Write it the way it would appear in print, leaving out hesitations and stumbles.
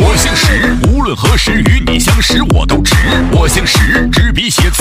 我姓石，无论何时与你相识我都直。我姓石，执笔写字